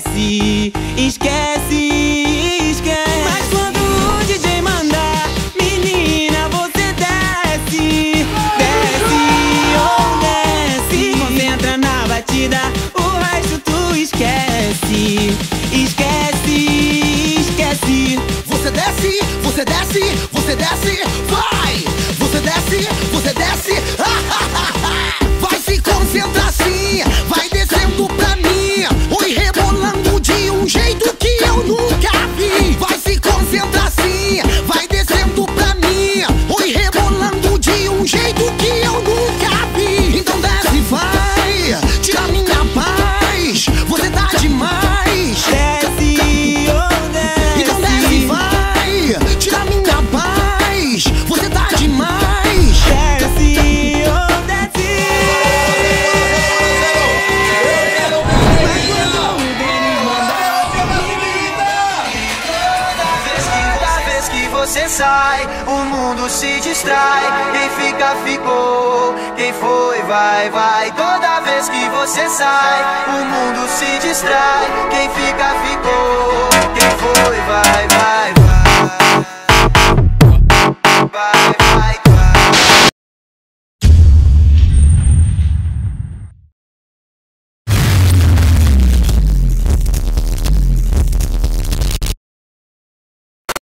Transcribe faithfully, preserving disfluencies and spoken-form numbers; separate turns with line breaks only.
esquece, esquece, esquece. Mas quando o D J mandar, menina, você desce, desce, oh desce. Concentra na batida, o resto tu esquece, esquece, esquece.
Você desce, você desce, você desce, vai! Você desce, você desce, vai se concentrar sim, vai descendo pra mim, oi rebolando de um jeito que eu nunca vi. Vai se concentrar sim, vai descendo pra mim, oi rebolando de um jeito que eu nunca vi. Então desce, vai, tira minha paz, você tá demais.
Desce, oh desce.
Então desce, vai, tira minha paz, você tá demais.
Desce, oh desce.
Toda vez que você sai, o mundo se distrai. Quem fica, ficou. Quem foi, vai, vai. Toda vez que você sai, o mundo se distrai. Quem fica, ficou. Quem foi, vai, vai, vai.